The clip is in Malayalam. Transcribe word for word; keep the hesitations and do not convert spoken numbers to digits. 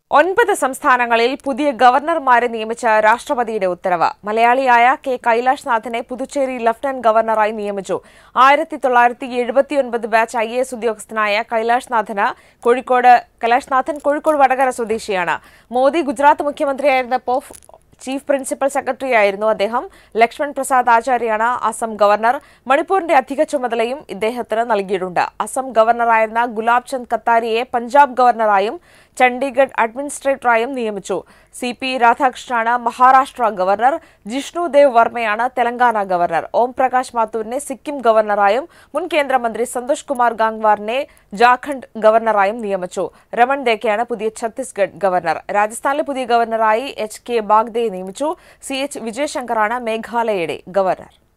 ഒൻപത് സംസ്ഥാനങ്ങളിൽ പുതിയ ഗവർണർമാരെ നിയമിച്ച രാഷ്ട്രപതിയുടെ ഉത്തരവ്. മലയാളിയായ കെ കൈലാഷ്നാഥിനെ പുതുച്ചേരി ലഫ്റ്റനന്റ് ഗവർണറായി നിയമിച്ചു. ആയിരത്തി തൊള്ളായിരത്തി എഴുപത്തിയൊൻപത് ബാച്ച് ഐ എ എസ് ഉദ്യോഗസ്ഥനായ കൈലാഷ്നാഥന് കോഴിക്കോട് കൈലാഷ്നാഥൻ കോഴിക്കോട് വടകര സ്വദേശിയാണ്. മോദി ഗുജറാത്ത് മുഖ്യമന്ത്രിയായിരുന്നപ്പോൾ ചീഫ് പ്രിൻസിപ്പൽ സെക്രട്ടറിയായിരുന്നു അദ്ദേഹം. ലക്ഷ്മൺ പ്രസാദ് ആചാര്യാണ് അസം ഗവർണർ. മണിപ്പൂരിന്റെ അധിക ചുമതലയും ഇദ്ദേഹത്തിന് നൽകിയിട്ടുണ്ട്. അസം ഗവർണറായിരുന്ന ഗുലാബ് ചന്ദ് കത്താരിയെ പഞ്ചാബ് ഗവർണറായും ചണ്ഡീഗഡ് അഡ്മിനിസ്ട്രേറ്ററായും നിയമിച്ചു. സി പി രാധാകൃഷ്ണനാണ് മഹാരാഷ്ട്ര ഗവർണർ. ജിഷ്ണു ദേവ് വർമ്മയാണ് തെലങ്കാന ഗവർണർ. ഓം പ്രകാശ് മാത്തൂരിനെ സിക്കിം ഗവർണറായും മുൻ കേന്ദ്രമന്ത്രി സന്തോഷ് കുമാർ ഗാംഗ്വാറിനെ ജാർഖണ്ഡ് ഗവർണറായും നിയമിച്ചു. രമൺ ദേക്കയാണ് പുതിയ ഛത്തീസ്ഗഡ് ഗവർണർ. രാജസ്ഥാനിലെ പുതിയ ഗവർണറായി എച്ച് കെ ബാഗ്ദയെ നിയമിച്ചു. സി എച്ച് വിജയശങ്കറാണ് മേഘാലയയുടെ ഗവർണർ.